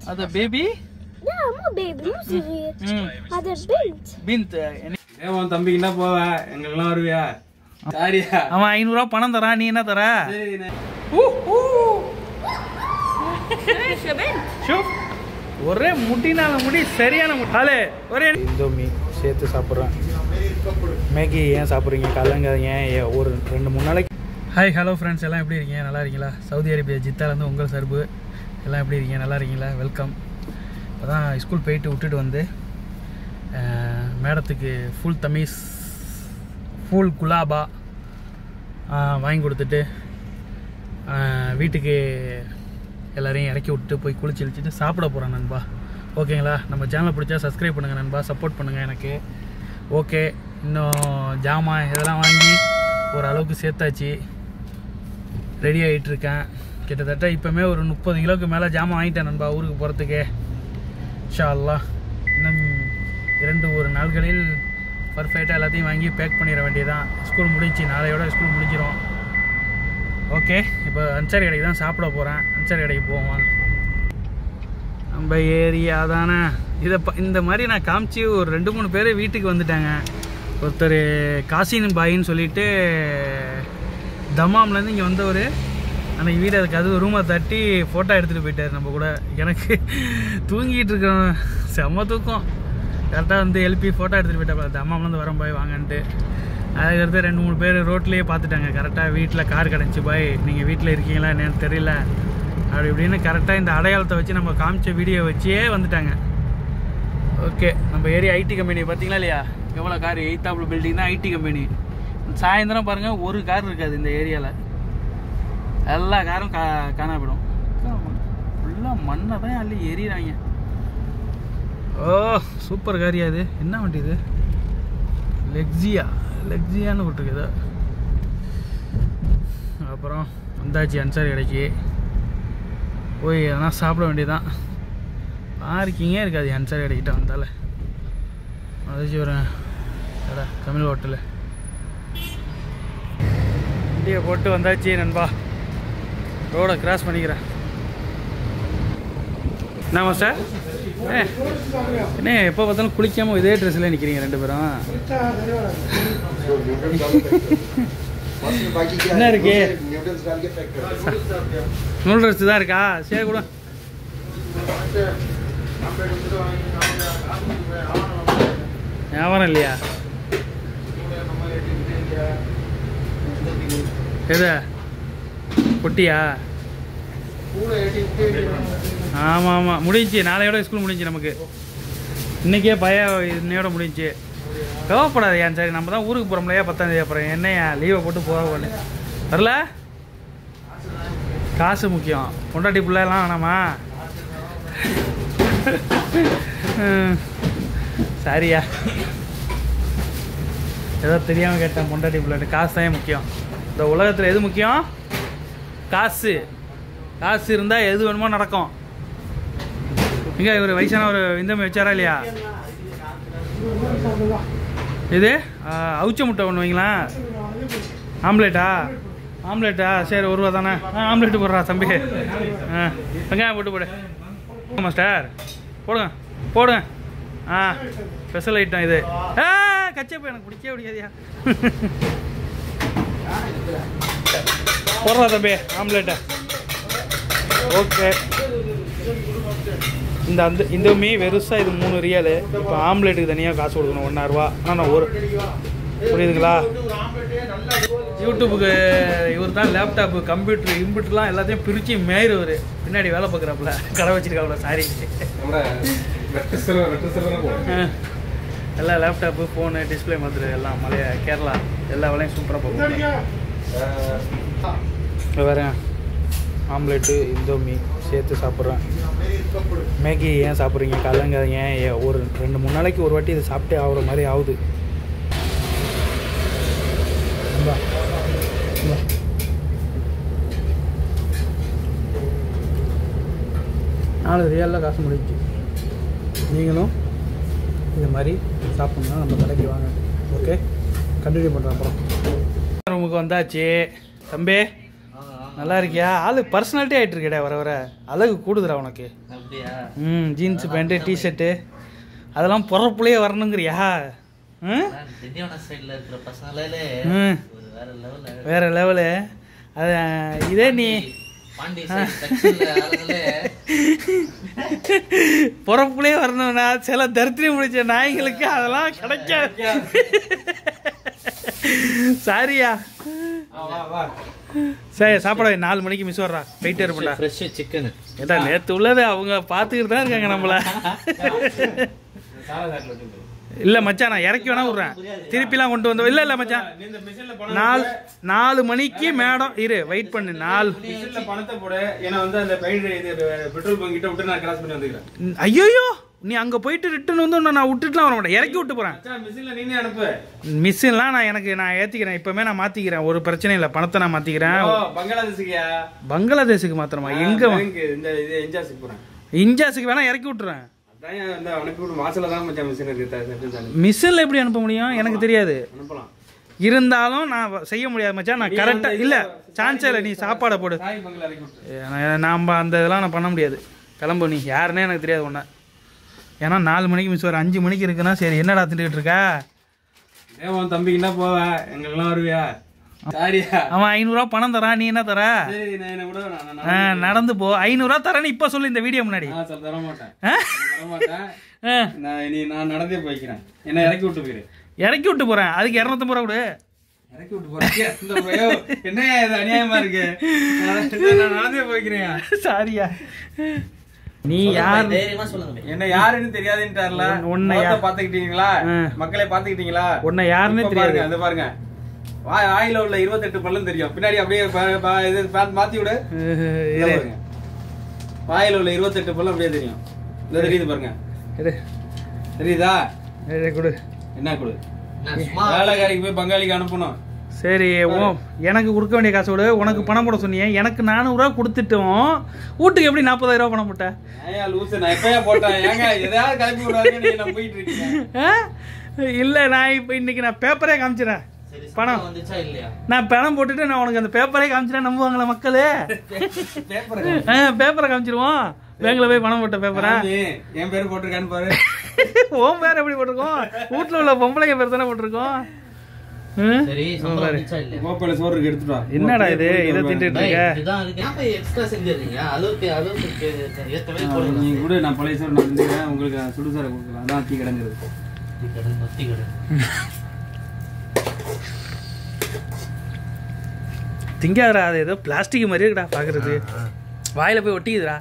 هذا بيبي؟ لا مو بيبي مو صغير. هذا بنت. بنت உன் தம்பிக்கு என்ன போவ எங்களுக்கெல்லாம் வருவியா சாரியா அவன் 500 ரூபாய் பணம் தரான் நீ என்ன தர ஒரே முட்டினால முடி சரியான முட்டாளே ஒரே இந்தோமி சேர்த்து சாப்பிட்றேன் மேகி ஏன் சாப்பிட்றீங்க கலங்காதீங்க ஒரு 2-3 நாளைக்கு ஹாய் ஹலோ ஃப்ரெண்ட்ஸ் எல்லாம் எப்படி இருக்கீங்க நல்லா இருக்கீங்களா சவுதி அரேபியா ஜித்தாலேருந்து உங்கள் சர்பு எல்லாம் எப்படி இருக்கீங்க நல்லா இருக்கீங்களா வெல்கம் இப்போ தான் ஸ்கூல் போயிட்டு விட்டுட்டு வந்து மேடத்துக்கு ஃபுல் தமீஸ் ஃபுல் குலாபா வாங்கி கொடுத்துட்டு வீட்டுக்கு எல்லோரையும் இறக்கி விட்டு போய் குளிச்சு இழிச்சிட்டு சாப்பிட போகிறேன் நண்பா ஓகேங்களா நம்ம சேனலை பிடிச்சா சப்ஸ்கிரைப் பண்ணுங்கள் நண்பா சப்போர்ட் பண்ணுங்கள் எனக்கு ஓகே இன்னும் ஜாமான் இதெல்லாம் வாங்கி ஓரளவுக்கு சேர்த்தாச்சு ரெடி ஆகிட்டுருக்கேன் கிட்டத்தட்ட இப்போமே ஒரு 30 கிலோவுக்கு மேலே ஜாமான் வாங்கிட்டேன் நண்பா ஊருக்கு போகிறதுக்கு இன்ஷா அல்லாஹ் இன்னும் 2 நாட்களில் பர்ஃபெக்டாக எல்லாத்தையும் வாங்கி பேக் பண்ணிட வேண்டியதான் ஸ்கூல் முடிஞ்சு நாளையோட ஸ்கூல் முடிஞ்சிடும் ஓகே இப்போ அன்சாரி கடைக்கு தான் சாப்பிட போகிறேன் அன்சாரி கடைக்கு போவோம் நம்ம ஏரியா தானே இந்த மாதிரி நான் காமிச்சு ஒரு 2-3 பேர் வீட்டுக்கு வந்துட்டாங்க ஒருத்தர் காசின் பாயின்னு சொல்லிட்டு தமாம்லேருந்து இங்கே வந்தவர் அன்றைக்கி வீடு அதுக்கு அது ரூமை தட்டி ஃபோட்டோ எடுத்துகிட்டு போயிட்டார் நம்ம கூட எனக்கு தூங்கிட்டு இருக்கோம் செம்ம தூக்கம் கரெக்டாக வந்து எழுப்பி ஃபோட்டோ எடுத்துகிட்டு போயிட்டா தம்மாம்லேருந்து வரோம் பாய் வாங்கன்ட்டு அதுக்கடுத்து 2-3 பேர் ரோட்லேயே பார்த்துட்டாங்க கரெக்டாக வீட்டில் கார் கிடச்சி பாய் நீங்கள் வீட்டில் இருக்கீங்களா என்னன்னு தெரியல அப்படி இப்படின்னு கரெக்டாக இந்த அடையாளத்தை வச்சு நம்ம காமிச்ச வீடியோ வச்சே வந்துட்டாங்க ஓகே நம்ம ஏரியா ஐடி கம்பெனி பார்த்தீங்களா இல்லையா எவ்வளோ கார் 8th பில்டிங் தான் ஐடி கம்பெனி சாயந்தரம் பாருங்கள் ஒரு கார் இருக்காது இந்த ஏரியாவில் எல்லா காரும் காணாப்படும் ஃபுல்லாக மண்ணை தான் அள்ளி எறிகிறாங்க ஓ சூப்பர் காரியா இது என்ன வண்டி இது லெக்ஸியான்னு போட்டிருக்குது அப்புறம் வந்தாச்சு அன்சாரி கடைக்கு போய் எதனா சாப்பிட வேண்டியதான் பார்க்கிங்கே இருக்காது அன்சாரி கடைக்கிட்ட வந்தால அதாச்சும் ஒரு கடை தமிழ் ஹோட்டலு வண்டியை போட்டு வந்தாச்சு நண்பா ரோடை கிராஸ் பண்ணிக்கிறேன் என்னம்மா சார் என்ன எப்போ பார்த்தாலும் குளிக்காமல் இதே ட்ரெஸ்ஸில் நிற்கிறீங்க 2 பேரும் என்ன இருக்கு நூல் ட்ரெஸ் தான் இருக்கா சரி கூட வியாபாரம் இல்லையா எது பொட்டியா ஆமாம் ஆமாம் முடிஞ்சு நாளையோட ஸ்கூல் முடிஞ்சு நமக்கு இன்றைக்கே இன்னையோட முடிஞ்சு கவலைப்படாது ஏன் சரி நம்ம தான் ஊருக்கு போகிறோம்லையா 10ஆம் தேதி அப்புறம் என்னையா லீவை போட்டு போகல வரல காசு முக்கியம் பொண்டாட்டி பிள்ளைலாம் வேணாமா சரியா ஏதோ தெரியாமல் கேட்டேன் பொண்டாட்டி பிள்ளைட்டு காசு தான் முக்கியம் இந்த உலகத்தில் எது முக்கியம் காசு இருந்தால் எது வேணுமோ நடக்கும் இங்கே இவர் வயசான ஒரு விந்தமை வச்சாரா இல்லையா இது அவுச்ச முட்டை ஒன்று வைங்களா ஆம்லேட்டா சரி 1 ரூபா தானே ஆம்லேட்டு போடுறா தம்பி வெங்காயம் போட்டு போடு மாஸ்டர் போடுங்க ஸ்பெஷல் ஐட்டம் இது கச்சப்போ எனக்கு பிடிக்கவே பிடிக்காதியா போடுறா தம்பி ஆம்லேட்டை ஓகே இந்த மீ வெறுசாக இது 3 ரியால் இப்போ ஆம்லேட்டுக்கு தனியாக காசு கொடுக்கணும் 1.5 ரூபா ஆனால் நான் புரியுதுங்களா யூடியூப்புக்கு இவர் தான் லேப்டாப்பு கம்ப்யூட்டர் இம்புட்டர்லாம் எல்லாத்தையும் பிரித்து மேயிறவர் பின்னாடி வேலை பார்க்குறாப்புல கடை வச்சுருக்காப்புல சாரி எல்லாம் லேப்டாப்பு ஃபோனு டிஸ்பிளே மாதிரி எல்லாம் கேரளா எல்லா வேலையும் சூப்பராக போகும் வேறு ஆம்லேட்டு இந்தோமி சேர்த்து சாப்பிட்றேன் மேகி ஏன் சாப்பிட்றீங்க கலங்காதீங்க ஒரு 2-3 நாளைக்கு ஒரு வாட்டி இதை சாப்பிட்டே ஆகிற மாதிரி ஆகுது 4 ரியாலில் காசு முடிஞ்சு நீங்களும் இந்த மாதிரி சாப்பிட்ணுன்னா நம்ம கடைக்கு வாங்க ஓகே கண்டினியூ பண்ணுறேன் அப்புறம் ரூமுக்கு வந்தாச்சு தம்பி நல்லா இருக்கியா? ஆளு பர்சனாலிட்டி ஆகிட்டு இருக்கேடா, வர வர அழகு கூடுதுடா உனக்கு. ஜீன்ஸு பேண்ட்டு டிஷர்ட்டு அதெல்லாம் பொறப்புலையே வரணுங்கிறியா? வேற லெவலு. அது இதே நீ பொறப்புலையே வரணும்னா சில தரித்திரி முடிச்ச நாய்களுக்கு அதெல்லாம் கிடைக்காது. சாரியா? சரி சாப்பாடு 4 மணிக்கு மிஸ் வர்றா, போயிட்டே இருப்பா. ஃப்ரெஷ் சிக்கன் ஏட்டா நேற்று உள்ளது அவங்க பார்த்துக்கிட்டு தான் இருக்காங்க நம்மள. இல்ல மச்சான், நான் இறக்கி வேணா விடுறேன், திருப்பிலாம் கொண்டு வந்து. இல்ல மச்சான், 4 மணிக்கு மேடம் இரு, வெயிட் பண்ணு. 4 பணத்தை போடு. ஏன்னா வந்து அந்த பெட்ரோல் பங்க் கிட்ட விட்டு நான் கிராஸ் பண்ணி வந்துக்கிறேன். ஐயோ, நீ அங்க போயிட்டு ரிட்டர்ன் வந்து நான் விட்டுட்டுலாம் வர மாட்டேன், இறக்கி விட்டு போறேன். நீனே அனுப்பு. மிஷின்லாம் நான் ஏத்திக்கிறேன், இப்பவுமே நான் மாத்திக்கிறேன், ஒரு பிரச்சனை இல்ல. பணத்தை நான் மாத்திக்கிறேன். பங்களாதேஷுக்கு மாத்திரமா? எங்க? இஞ்சாஸுக்கு வேணா இறக்கி விட்டுறேன். மிஷின்ல எப்படி அனுப்ப முடியும் எனக்கு தெரியாது. இருந்தாலும் நான் செய்ய முடியாது மச்சான், நான் கரெக்டா இல்ல, சான்ஸே இல்லை. நீ சாப்பாடை போடு. நாம அந்த இதெல்லாம் நான் பண்ண முடியாது. கிளம்பு, நீ யாருன்னே எனக்கு தெரியாது ஒன்ன. ஏன்னா 4 மணிக்கு மிஸ் வர, 5 மணிக்கு இருக்குன்னா சரி என்னடா திண்டுகிட்டு இருக்கா? தம்பிக்கு என்ன போவ, எங்களுக்கெல்லாம் வருவியா? அவன் 500 ரூபா பணம் தரான், நீ என்ன தர? நடந்து போ. 500 ரூபா தரேன்னு இப்ப சொல்லு இந்த வீடியோ முன்னாடி. நான் நடந்தே போய்க்கிறேன், என்ன இறக்கி விட்டு போயிரு. இறக்கி விட்டு போறேன், அதுக்கு 250 ரூபா கொடு. இறக்கி விட்டு போறேன். என்ன இது அநியாயமா இருக்கு? நான் நடந்தே போய்க்கிறேன். சாரியா? நீ யார்? என்ன யாருன்னு தெரியாதுன்ட்டார்ல. உன்னை பாத்துக்கிட்டீங்களா? மக்களை பாத்துக்கிட்டீங்களா? உன்னை யாருன்னு தெரியாது. அது பாருங்க, வாயில உள்ள 28 பல்லும் தெரியும். பின்னாடி அப்படியே மாத்தி விடு. வாயில உள்ள 28 பல்லும் அப்படியே தெரியும். தெரியுது பாருங்க, தெரியுதா? கொடு. என்ன கொடு? வேலைக்காரிக்கு போய் பங்காளிக்கு அனுப்பணும். சரி, எனக்கு கொடுக்க வேண்டிய காசு கொடு. உனக்கு பணம் போட சொன்னீங்க, எனக்கு 400 ரூபா கொடுத்துட்டோம். வீட்டுக்கு எப்படி 40,000 ரூபா பணம் போட்டேன்? நான் எப்பயா போட்டேன்? ஏங்க எதாவது கிளப்பி விடுறாங்க, போயிட்டு இருக்கீங்க. இல்ல, நான் இப்ப இன்னைக்கு நான் பேப்பரே காமிச்சிடறேன். பணம் நான் பணம் போட்டுட்டு நான் உனக்கு அந்த பேப்பரே காமிச்சிட்டேன். நம்புவாங்களா மக்களே? பேப்பரை காமிச்சிருவோம். பேங்க்ல போய் பணம் போட்ட பேப்பரா? என் பேரு போட்டிருக்கான்னு பாரு. உன் பேர் எப்படி போட்டிருக்கோம்? வீட்டுல உள்ள பொம்பளைங்க பேர் தானே போட்டிருக்கோம். என்னடா இது, இதை தின்னுட்டு இருக்க? நீங்க கூட நான் பழைய சோறு நான் தின்னுக்கிறேன், உங்களுக்கு சுடுசாரை கொடுக்கலாம். அதான் தீ கிடங்குறது. திங்காதடா, அது ஏதோ பிளாஸ்டிக் மாதிரி இருக்குடா பாக்குறது. வாயில போய் ஒட்டிக்குதுடா.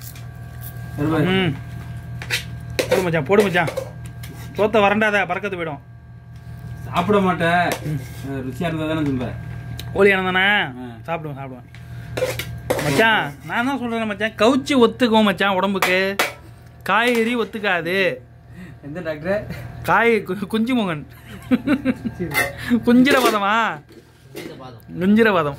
போடு மச்சான், போடு மச்சான். சோத்த வரண்டாத, பறக்கத்து போயிடும். சாப்பிட மாட்டேன், ருசியா இருந்தா தானே தும்ப. கோழியான தானே? சாப்பிடுவேன் மச்சான். நான் தான் சொல்றேன் மச்சான், கவுச்சி ஒத்துக்கும் மச்சான் உடம்புக்கு, காய்கறி ஒத்துக்காது. எந்த டாக்டர்? காய் குஞ்சு மோகன். குஞ்சிரவாதமா? குஞ்சிரவாதம்.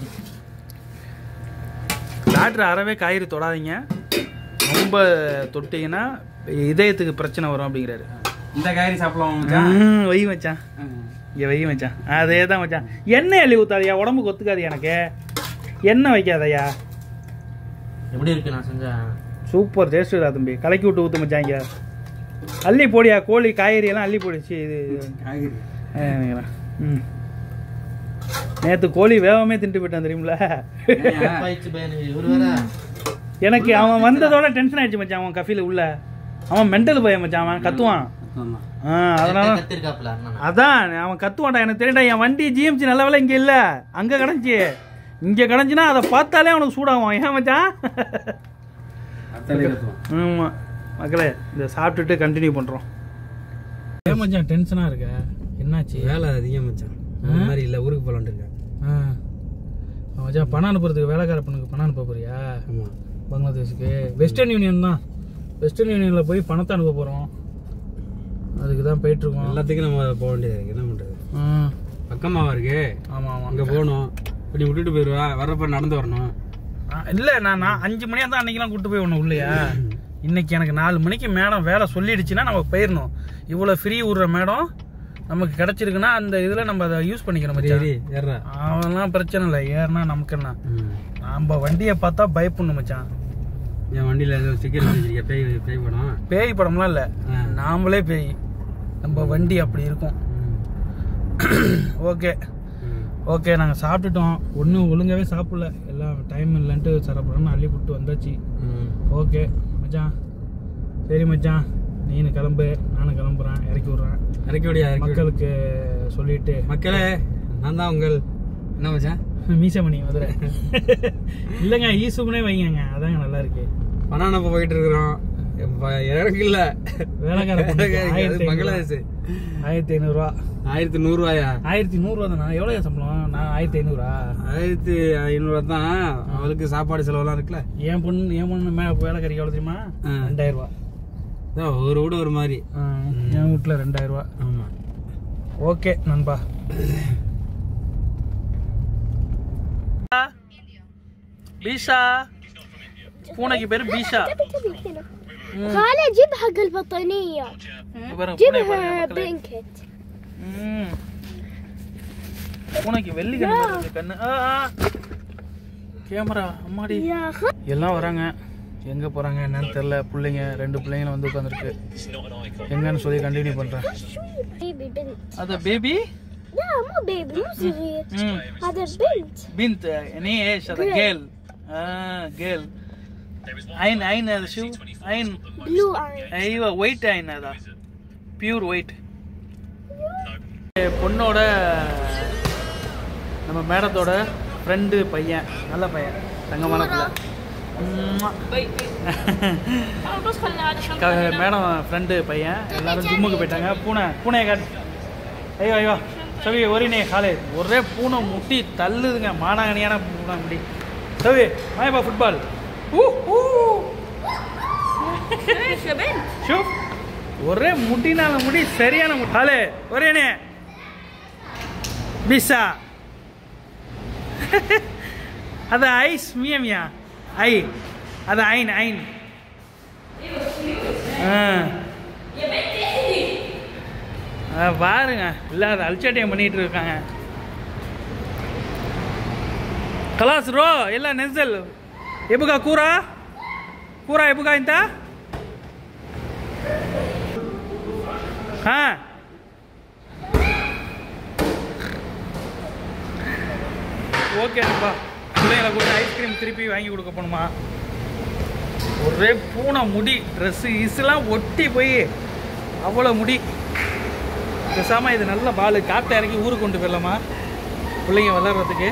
டாக்டர் அறவே காய்கறி தொடாதீங்க, ரொம்ப தொட்டீங்கன்னா இதயத்துக்கு பிரச்சனை வரும் அப்படிங்கிறாரு. இந்த காய்கறி சாப்பிடலாம். வை மச்சான், இங்கே வை மச்சான். அதே தான் மச்சான். எண்ணெய் அள்ளி ஊத்தாதையா, உடம்புக்கு ஒத்துக்காது எனக்கு. எண்ணெய் வைக்காதையா. எப்படி இருக்கு நான் செஞ்சேன்? சூப்பர் டேஸ்ட்டுடா தம்பி. கலக்கி விட்டு ஊற்று மச்சான். இங்கே அள்ளி போடியா, கோழி காய்கறி எல்லாம் அள்ளி போடுச்சு. இது காய்கறி நேற்று கோழி வேகமே தின்ட்டு போயிட்டான் தெரியுமில. எனக்கு அவன் வந்ததோட டென்ஷன் ஆயிடுச்சு மச்சான். அவன் கஃபில உள்ள அவன் மென்டல் பையன் மச்சான், அவன் கத்துவான். அதனால அதான் அவன் கத்துவான்டா. எனக்கு தெரியடா, என் வண்டி ஜிஎம்சி நல்ல வேலை இங்க இல்ல, அங்க கிடந்துச்சு. இங்க கிடந்துச்சுன்னா அதை பார்த்தாலே அவனுக்கு சூடாகும். ஏன் மச்சான்? ஆமா மக்களே, இதை சாப்பிட்டுட்டு கண்டினியூ பண்றோம். ஏன் மச்சான் டென்ஷனா இருக்க? என்னாச்சு? வேலை அதிகம் மச்சான். மாதிரி இல்லை, ஊருக்கு போகலான்ட்டு இருக்கேன். மச்சான் பணம் அனுப்புறதுக்கு வேலைக்கார பொண்ணுக்கு பணம் அனுப்ப போறியா? பங்களாதேஷுக்கு. வெஸ்டர்ன் யூனியன் தான். வெஸ்டர்ன் யூனியனில் போய் பணத்தை அனுப்ப போகிறோம். அதுக்கு தான் போயிட்டுருக்கோம். எல்லாத்துக்கும் நம்ம போக வேண்டியது இருக்குது. என்ன பண்ணுறது? பக்கமாவா இருக்கு. ஆமாம் ஆமாம், அங்கே போகணும். இப்படி விட்டுட்டு போயிடுவா, வர்றப்ப நடந்து வரணும். இல்லை, நான் 5 மணியாக தான் அன்றைக்கெலாம் கூப்பிட்டு போய் ஒன்றும் இல்லையா. இன்னைக்கு எனக்கு 4 மணிக்கு மேடம் வேலை சொல்லிடுச்சுன்னா நம்ம போயிடணும். இவ்வளோ ஃப்ரீ விடுற மேடம் நமக்கு கிடைச்சிருக்குன்னா அந்த இதில் நம்ம அதை யூஸ் பண்ணிக்கணும் மச்சான். ஏறா அவன்லாம் பிரச்சனை இல்லை, ஏறினா நமக்கு என்ன. நம்ம வண்டியை பார்த்தா பயப்படணும் மச்சான். என் வண்டியில் ஏதோ ஸ்டிக்கர் வச்சிருக்கேன், பேய் பேய் படம். பேய் படம்லாம் இல்லை, நாமளே பேய். நம்ம வண்டி அப்படி இருக்கும். ஓகே ஓகே, நாங்கள் சாப்பிட்டுட்டோம். ஒன்றும் ஒழுங்காகவே சாப்பிடல, எல்லாம் டைம் இல்லைன்ட்டு சாப்பிட்றோன்னு அள்ளி விட்டு வந்தாச்சு. ஓகே மச்சான், சரி மச்சான், நீனு கிளம்பு, நானும் கிளம்புறேன், இறக்கி விட்றேன். இறக்கி விடியா மக்களுக்கு சொல்லிட்டு. மக்களே, நான் தான் உங்கள் என்ன மச்சான் மீசமணி மதுரை. இல்லைங்க, ஈசுக்குனே வைங்க, அதாங்க நல்லா இருக்கு. பணம் நம்ம போயிட்டு இருக்கிறோம். எனக்கு இல்ல, வேலைக்கார பங்களாதேஷ். 1500 1100 1100 தானா? எவ்வளவு சம்பளம்? நான் 1500 1500 தான். அவளுக்கு சாப்பாடு செலவெல்லாம் இருக்குல்ல. என் பொண்ணு வேலைக்காரிக்கு எவ்வளவு தெரியுமா? 2000 ஒரு வீடு ஒரு மாதிரி. என் வீட்டுல 2000. ஆமா. ஓகே நண்பா. பீஷா, பூனைக்கு பேரு பீஷா. خالد جيب حق البطانية، جيبها بلانكت. பூனைக்கு வெள்ளி கண்ணு. கேமரா அம்மாடி. எல்லாம் வராங்க, எங்க போறாங்க என்னன்னு தெரியல. பிள்ளைங்க 2 பிள்ளைங்களும் வந்து உட்காந்துருக்கு. எங்கன்னு சொல்லி கண்டினியூ பண்றேன். هذا بيبي؟ لا مو بيبي، مو صغير، هذا بنت. بنت يعني ايش هذا؟ جيل. جيل. عين هذا شو؟ عين بلو عين. ايوه ويت عين هذا بيور ويت. பொண்ணோட நம்ம மேடத்தோட ஃப்ரெண்டு பையன், நல்ல பையன், தங்கமான பிள்ளை. மேடம் ஃப்ரெண்டு பையன் எல்லாரும் ஜிம்முக்கு போயிட்டாங்க. பூனையை காட்டு. ஐயோ ஐயோ சவி ஒரே காலே ஒரே பூனை முட்டி தள்ளுதுங்க, மானாங்கனியான பூனை முடி. சவி மாயப்பா ஃபுட்பால். ஒரே முட்டினால முடி, சரியான முடி. காலே ஒரேனே பிசா. அது ஐஸ் மியா ஐ, அது ஐன் ஐன். பாருங்க, இல்லை அது அல்சாட்டியம் பண்ணிட்டு இருக்காங்க. خلاص رو يلا ننزل. يبقى كورة يبقى انت ها. ஓகேப்பா, பிள்ளைங்களை கூட ஐஸ்கிரீம் திருப்பி வாங்கி கொடுக்க போகணுமா? ஒரே பூனை முடி, ட்ரெஸ்ஸு இஸ்லாம் ஒட்டி போய் அவ்வளோ முடி. பேசாமல் இது நல்ல பால், காற்றை இறக்கி ஊருக்கு கொண்டு போயிடலாமா பிள்ளைங்க விளாட்றதுக்கு?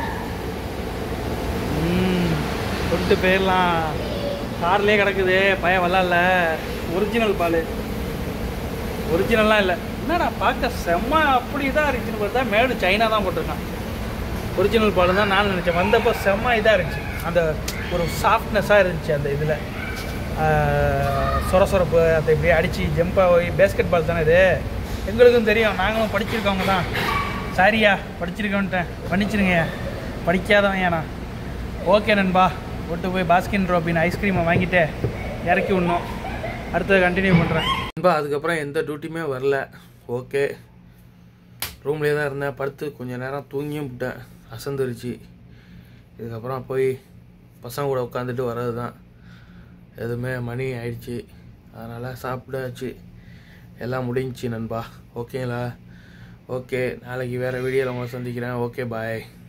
கொண்டு போயிடலாம். கார்லேயே கிடக்குது, பையன் விளாட்ல. ஒரிஜினல் பால், ஒரிஜினல்லாம் இல்லை. என்னடா பார்க்க செம்ம அப்படி தான் இருந்துச்சுன்னு பார்த்தா மேடு சைனா தான் போட்டிருக்கான். ஒரிஜினல் பால் தான் நான் நினச்சேன். வந்தப்போ செம்ம இதாக இருந்துச்சு, அந்த ஒரு சாஃப்ட்னஸாக இருந்துச்சு. அந்த இதில் சொரசொரப்பு அதை இப்படியே அடித்து ஜம்பாக போய் பேஸ்கெட் பால் தானே இது. எங்களுக்கும் தெரியும், நாங்களும் படிச்சிருக்கவங்க தான். சாரியா படிச்சிருக்கோன்ட்டேன், மன்னிச்சிருங்க, படிக்காதவன் ஏன்னா. ஓகே நண்பா, விட்டு போய் பாஸ்கின் ராபின் ஐஸ்கிரீமை வாங்கிட்டு இறக்கி விடணும். அடுத்தது கண்டினியூ பண்ணுறேன் நண்பா. அதுக்கப்புறம் எந்த டியூட்டியுமே வரல. ஓகே, ரூம்லேயே தான் இருந்தேன். படுத்து கொஞ்சம் நேரம் தூங்கியும் விட்டேன், அசந்துருச்சு. இதுக்கப்புறம் போய் பசங்க கூட உட்காந்துட்டு வர்றது தான். எதுவுமே மணி ஆயிடுச்சு, அதனால் சாப்பிடாச்சு, எல்லாம் முடிஞ்சிச்சு நண்பா. ஓகேங்களா? ஓகே, நாளைக்கு வேறு வீடியோவில் உங்களை சந்திக்கிறேன். ஓகே, பாய்.